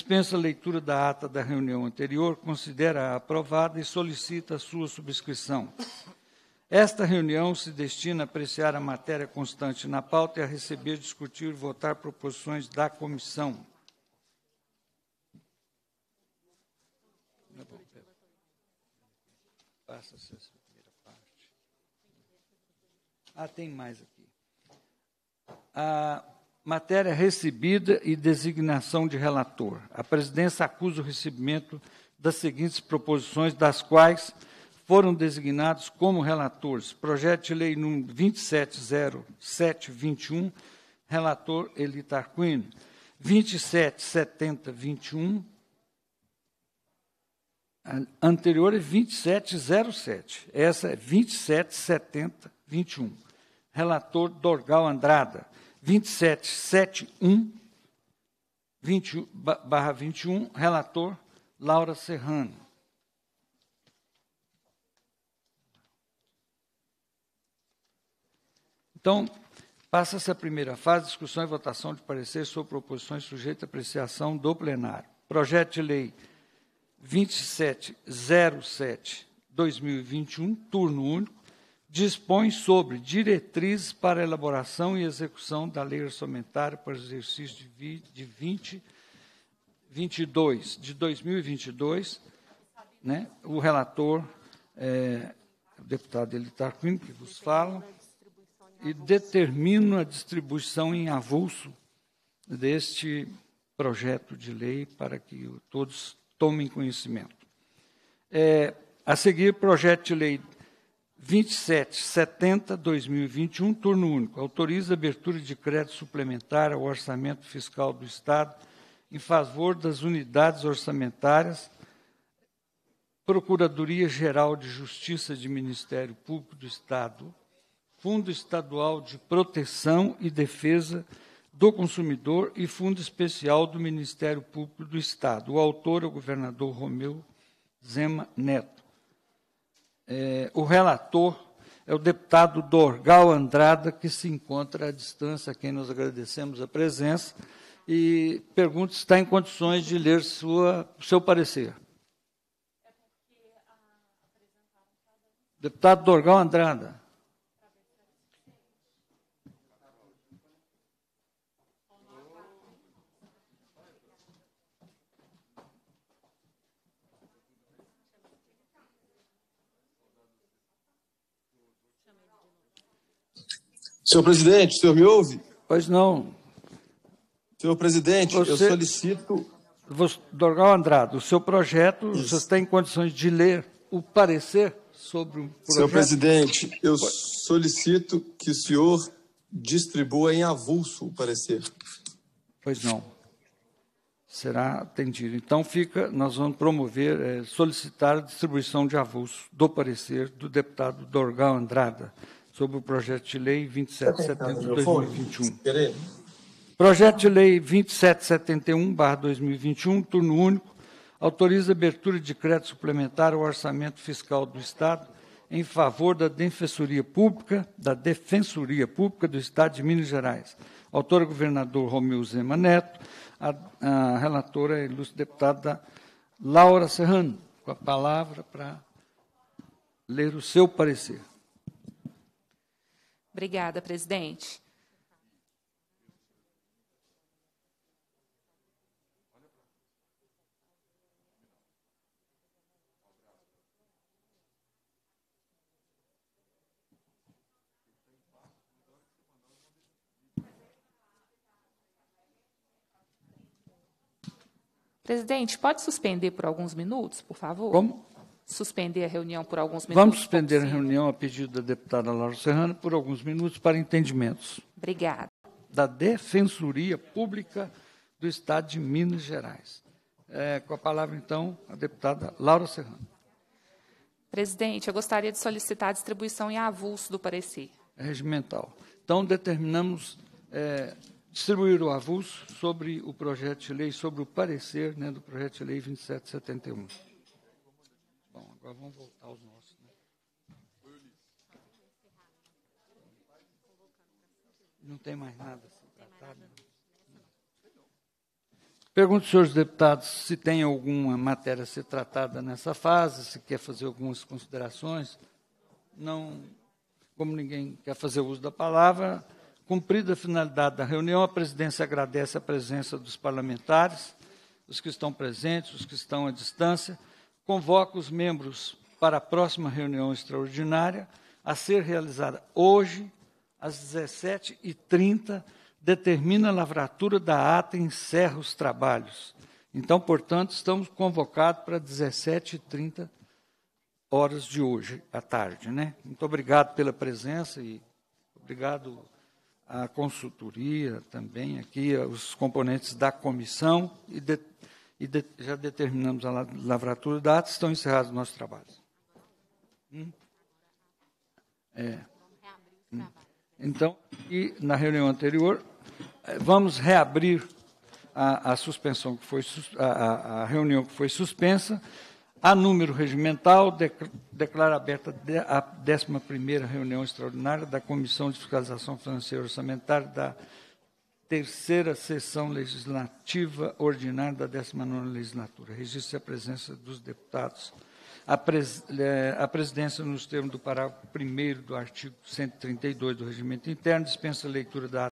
dispensa a leitura da ata da reunião anterior, considera-a aprovada e solicita a sua subscrição. Esta reunião se destina a apreciar a matéria constante na pauta e a receber, discutir e votar proposições da comissão. Passa-se essa primeira parte. Tem mais aqui. A matéria recebida e designação de relator. A presidência acusa o recebimento das seguintes proposições, das quais foram designados como relatores. Projeto de lei número 270721, relator Eli Tarquínio. 277021, a anterior é 2707. Essa é 277021. Relator Dorgal Andrada. 2771/21, relator Laura Serrano. Então, passa-se a primeira fase, discussão e votação de parecer sobre proposições sujeitas à apreciação do plenário. Projeto de lei 2707/2021, turno único, dispõe sobre diretrizes para a elaboração e execução da lei orçamentária para o exercício de 2022, né? O relator o deputado Eli Tarquínio, que vos fala, e determina a distribuição em avulso deste projeto de lei para que todos tomem conhecimento. A seguir, projeto de lei 2770/2021, turno único, autoriza a abertura de crédito suplementar ao orçamento fiscal do Estado em favor das unidades orçamentárias, Procuradoria-Geral de Justiça de Ministério Público do Estado, Fundo Estadual de Proteção e Defesa do Consumidor e Fundo Especial do Ministério Público do Estado. O autor é o governador Romeu Zema Neto. O relator é o deputado Dorgal Andrada, que se encontra à distância, a quem nós agradecemos a presença, e pergunto se está em condições de ler o seu parecer. Deputado Dorgal Andrada. Senhor presidente, o senhor me ouve? Pois não. Senhor presidente, eu solicito... Dorgal Andrade, o seu projeto, o senhor está em condições de ler o parecer sobre o projeto? Senhor presidente, eu solicito que o senhor distribua em avulso o parecer. Pois não. Será atendido. Então, nós vamos promover, solicitar a distribuição de avulso do parecer do deputado Dorgal Andrada sobre o projeto de lei 2770/2021. Projeto de lei 2771/2021, turno único, autoriza a abertura de crédito suplementar ao orçamento fiscal do Estado em favor da Defensoria Pública do Estado de Minas Gerais. Autora, governador Romeu Zema Neto. A relatora é a ilustre deputada Laura Serrano, com a palavra para ler o seu parecer. Obrigada, presidente. Presidente, pode suspender por alguns minutos, por favor? Como? Suspender a reunião por alguns minutos. Vamos suspender a reunião a pedido da deputada Laura Serrano por alguns minutos para entendimentos. Obrigada. Da Defensoria Pública do Estado de Minas Gerais. Com a palavra, então, a deputada Laura Serrano. Presidente, eu gostaria de solicitar a distribuição em avulso do parecer. Regimental. Então, determinamos distribuir o avulso sobre o projeto de lei, sobre o parecer, né, do projeto de lei 2771. Bom, agora vamos voltar aos nossos. Né? Não tem mais nada a ser tratado. Pergunto aos senhores deputados se tem alguma matéria a ser tratada nessa fase, se quer fazer algumas considerações. Não, como ninguém quer fazer uso da palavra, cumprida a finalidade da reunião, a presidência agradece a presença dos parlamentares, os que estão presentes, os que estão à distância, convoca os membros para a próxima reunião extraordinária, a ser realizada hoje, às 17h30, determina a lavratura da ata e encerra os trabalhos. Então, portanto, estamos convocados para 17h30 horas de hoje, à tarde, né? Muito obrigado pela presença e obrigado à consultoria também, aqui, aos componentes da comissão, já determinamos a lavratura da ata, estão encerrados os nossos trabalhos. Então, e na reunião anterior, vamos reabrir a suspensão que foi a reunião que foi suspensa. A número regimental, declara aberta a 11ª reunião extraordinária da Comissão de Fiscalização Financeira e Orçamentária da 3ª sessão legislativa ordinária da 19ª legislatura. Registre a presença dos deputados. A presidência, nos termos do parágrafo 1º do artigo 132 do Regimento Interno, dispensa a leitura da